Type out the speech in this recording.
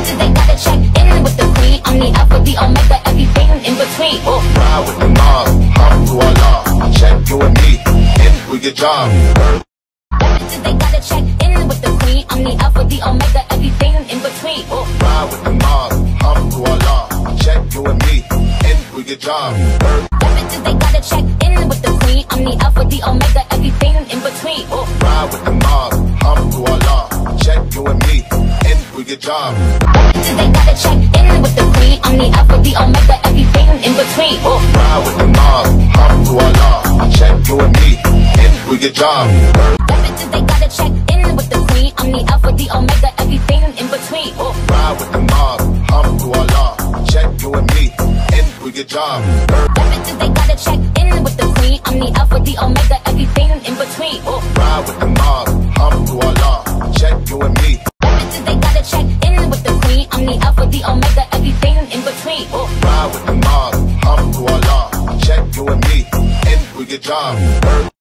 They gotta check in with the queen. I'm the alpha, the omega, everything in between. Oh. Ride with the mob, hum to Allah. Check you and me, if we get job. They gotta check in with the queen. I'm the alpha, the omega, everything in between. Oh. Ride with the mob, hum to Allah. Check you and me, if we get job. They gotta check in with the queen. I'm the alpha, the omega, everything in between. Oh. Ride with the mob, hum to Allah. Check you and me, if we get job. They gotta check in with the queen. I'm the alpha, the omega, everything in between. Oh. Ride with the mob, hum to Allah. Check you and me, if we get job. They gotta check in with the queen. I'm the alpha, the omega, everything in between. Oh. Ride with the mob, hum to Allah. Check you and me, if we get job. They gotta check in with the queen. I'm the alpha, the omega, everything in between. Oh. Ride with the mob, hum to Allah. Check you and me. They gotta check in with the queen. I'm the alpha, the omega, everything in between. Oh. Ride with the mob, hum to Allah. Check you and me, if we get job.